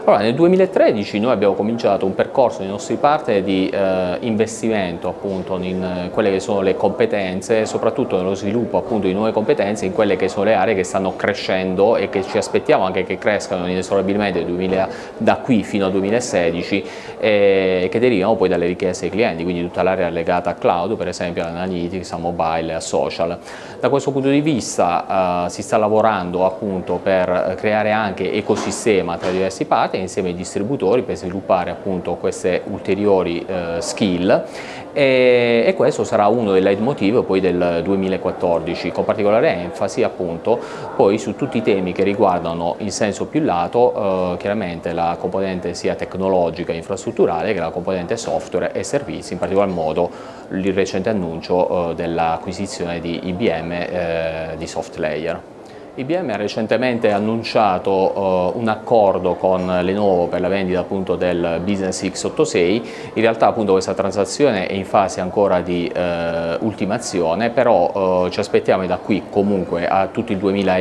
Allora, nel 2013 noi abbiamo cominciato un percorso dei nostri partner di investimento appunto in quelle che sono le competenze, soprattutto nello sviluppo appunto di nuove competenze in quelle che sono le aree che stanno crescendo e che ci aspettiamo anche che crescano inesorabilmente da qui fino al 2016, che derivano poi dalle richieste dei clienti, quindi tutta l'area legata a cloud, per esempio all'analytics, a mobile e a social. Da questo punto di vista si sta lavorando appunto per creare anche ecosistema tra diversi partner insieme ai distributori per sviluppare appunto queste ulteriori skill e questo sarà uno dei leitmotiv poi del 2014, con particolare enfasi appunto poi su tutti i temi che riguardano in senso più lato chiaramente la componente sia tecnologica e infrastrutturale che la componente software e servizi, in particolar modo il recente annuncio dell'acquisizione di IBM di SoftLayer. IBM ha recentemente annunciato un accordo con Lenovo per la vendita appunto del Business x86. In realtà appunto questa transazione è in fase ancora di ultimazione, però ci aspettiamo da qui comunque a tutto il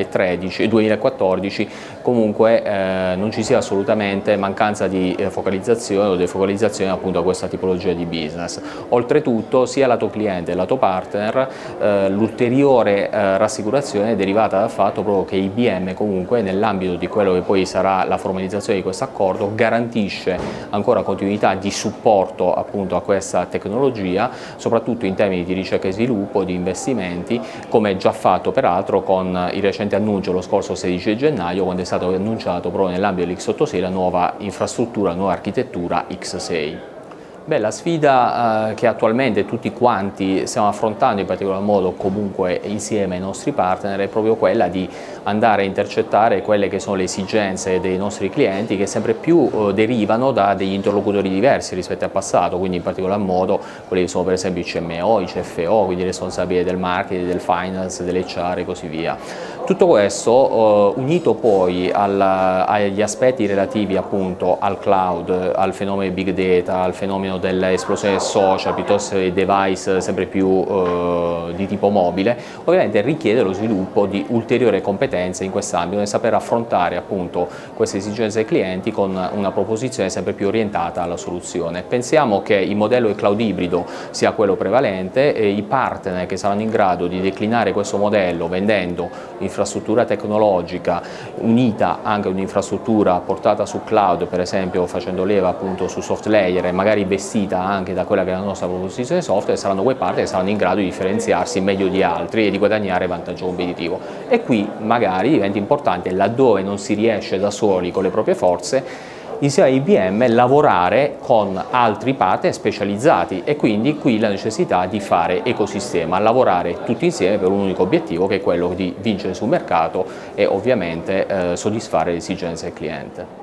2014 comunque non ci sia assolutamente mancanza di focalizzazione o defocalizzazione appunto a questa tipologia di business. Oltretutto sia lato cliente che lato partner l'ulteriore rassicurazione è derivata dal fatto proprio che IBM comunque nell'ambito di quello che poi sarà la formalizzazione di questo accordo garantisce ancora continuità di supporto appunto a questa tecnologia, soprattutto in termini di ricerca e sviluppo, di investimenti, come già fatto peraltro con il recente annuncio lo scorso 16 gennaio quando è stato annunciato proprio nell'ambito dell'X86 la nuova infrastruttura, la nuova architettura X6. Beh, la sfida che attualmente tutti quanti stiamo affrontando, in particolar modo comunque insieme ai nostri partner, è proprio quella di andare a intercettare quelle che sono le esigenze dei nostri clienti che sempre più derivano da degli interlocutori diversi rispetto al passato, quindi in particolar modo quelli che sono per esempio i CMO, i CFO, quindi i responsabili del marketing, del finance, dell'HR e così via. Tutto questo unito poi agli aspetti relativi appunto al cloud, al fenomeno big data, al fenomeno dell'esplosione social piuttosto che device sempre più di tipo mobile, ovviamente richiede lo sviluppo di ulteriori competenze in quest'ambito e saper affrontare appunto queste esigenze dei clienti con una proposizione sempre più orientata alla soluzione. Pensiamo che il modello cloud ibrido sia quello prevalente e i partner che saranno in grado di declinare questo modello vendendo infrastruttura tecnologica unita anche a un'infrastruttura portata su cloud, per esempio facendo leva appunto su SoftLayer e magari vestita anche da quella che è la nostra proposizione software, saranno quei partner che saranno in grado di differenziarsi meglio di altri e di guadagnare vantaggio competitivo. E qui magari diventa importante, laddove non si riesce da soli con le proprie forze, insieme a IBM lavorare con altri partner specializzati e quindi qui la necessità di fare ecosistema, lavorare tutti insieme per un unico obiettivo che è quello di vincere sul mercato e ovviamente soddisfare le esigenze del cliente.